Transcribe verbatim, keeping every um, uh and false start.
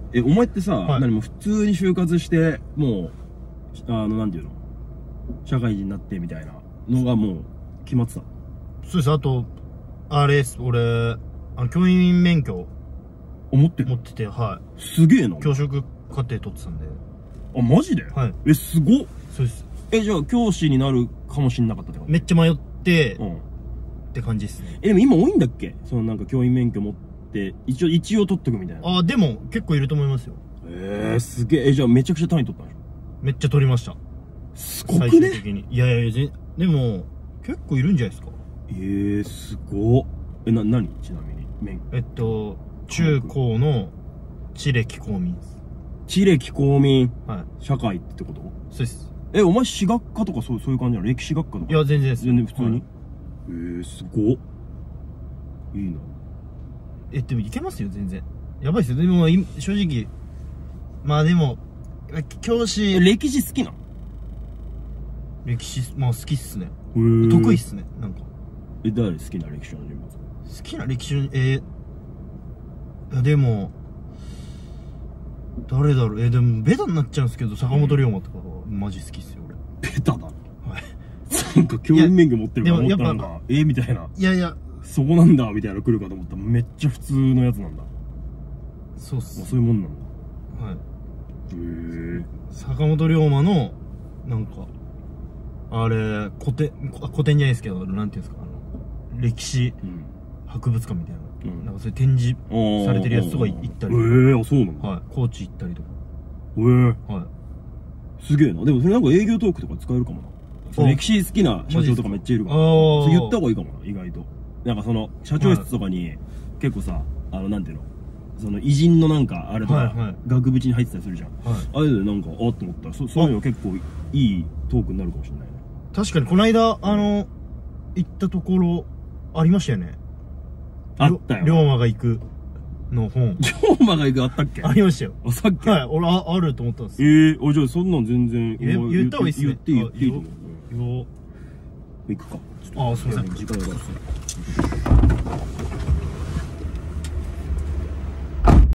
え、お前ってさ、 はい、 何も普通に就活して、もう、あの、なんていうの社会人になってみたいなのがもう決まってた。 そうです。あと、あれです。俺、あの、教員免許。 持ってる持ってて、はい。 すげえな。 教職課程取ってたんで。 あ、マジで？ はい。 え、すごっ。 そうです。 え、じゃあ教師になるかもしんなかったって感じ？ めっちゃ迷って、 うん。 って感じですね。 え、でも今多いんだっけ？そのなんか教員免許持って、一応、一応取っとくみたいな。 あ、でも結構いると思いますよ。 えー、すげえ。え、じゃあめちゃくちゃ単位取ったんでしょ？ めっちゃ取りました。 すごくね？ 最終的に。いやいやいや、ぜでも、結構いるんじゃないですか。 えー、すごっ。え、な、なにちなみに。免えっと、中高の地歴公民です。 地歴公民。 はい。 社会ってこと？ そうです。 え、お前史学科とかそう、そういう感じなの？歴史学科とか？ いや、全然です。 全然普通に、はい、えー、すごっ。いいな。 え、でもいけますよ、全然。やばいっすよ。でも、正直、まあでも、教師。 歴史好きなの？ 歴史、まあ好きっすね。 得意っすね、なんか。 え、誰好きな歴史の人物？ 好きな歴史の、えー、いやでも、誰だろう、えー、でもベタになっちゃうんですけど、坂本龍馬とかはマジ好きっすよ、 俺。ベタだ。はい。 なんか教員免許持ってるから思ったらなんか、 えー、みたいな。 いやいや、 そこなんだみたいな来るかと思ったらめっちゃ普通のやつなんだ。 そうっす。 まあ、そういうもんなんだ。 はい。 へえ。 坂本龍馬の、なんか、あれ、古典、古典じゃないですけど、なんていうんですか、あの、歴史博物館みたいな。うん、なんかそれ展示されてるやつとか行ったり。 ええー、あ、そうなの？ はい。高知行ったりとか。 ええー。はい。すげえな。でもそれなんか営業トークとか使えるかもな。歴史好きな社長とかめっちゃいるから。そう言った方がいいかもな、意外と。なんかその、社長室とかに、結構さ、あの、なんていうのその偉人のなんか、あれとか、額縁に入ってたりするじゃん。あれでなんか、あっと思ったら、そそういうの結構いいトークになるかもしれないね。確かに、この間、あの、行ったところ、ありましたよね。あったよ。龍馬が行くの本。龍馬が行くあったっけ？ありましたよ。あ、さっき？はい、俺、あ、あると思ったんです。ええ、お、じゃあそんなん全然。言った方がいいっすね。言っていい、言っていいと思う。行くか。あ、すいません。時間があるっすね。